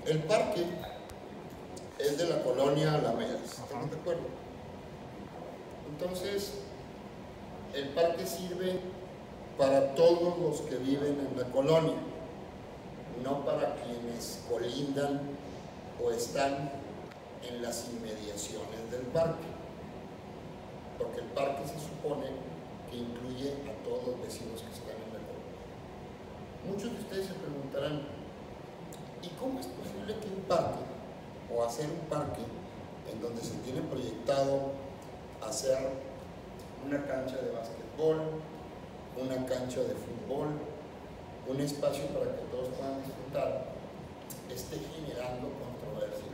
El parque es de la colonia Alamedas, ¿estamos de acuerdo? Entonces, el parque sirve para todos los que viven en la colonia, no para quienes colindan o están en las inmediaciones del parque, porque el parque se supone que incluye a todos los vecinos que están en la colonia. Muchos de ustedes se preguntarán, ¿y cómo es posible que un parque, o hacer un parque, en donde se tiene proyectado hacer una cancha de básquetbol, una cancha de fútbol, un espacio para que todos puedan disfrutar, esté generando controversia?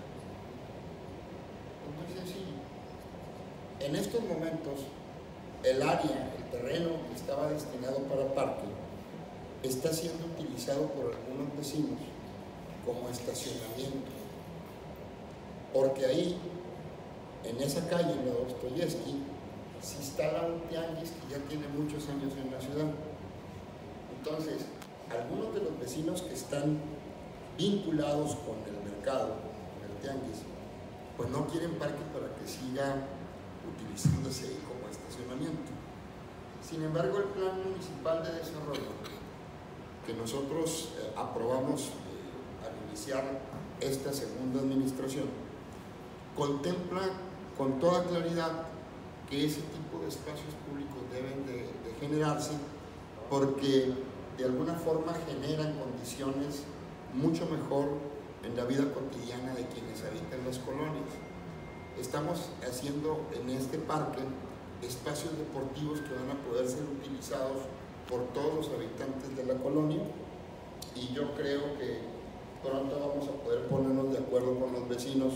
Es muy sencillo. En estos momentos, el área, el terreno que estaba destinado para parque, está siendo utilizado por algunos vecinos como estacionamiento, porque ahí, en esa calle, en la Dostoyevsky, se instala un tianguis que ya tiene muchos años en la ciudad. Entonces, algunos de los vecinos que están vinculados con el mercado, con el tianguis, pues no quieren parque para que siga utilizándose ahí como estacionamiento. Sin embargo, el Plan Municipal de Desarrollo que nosotros aprobamos al iniciar esta segunda administración, contempla con toda claridad que ese tipo de espacios públicos deben de generarse, porque de alguna forma generan condiciones mucho mejor en la vida cotidiana de quienes habitan las colonias. Estamos haciendo en este parque espacios deportivos que van a poder ser utilizados por todos los habitantes de la colonia, y yo creo que pronto vamos a poder ponernos de acuerdo con los vecinos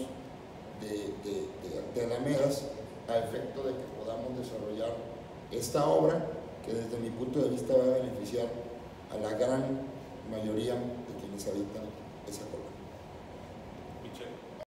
de Alamedas a efecto de que podamos desarrollar esta obra que desde mi punto de vista va a beneficiar a la gran mayoría de quienes habitan esa colonia. Michelle.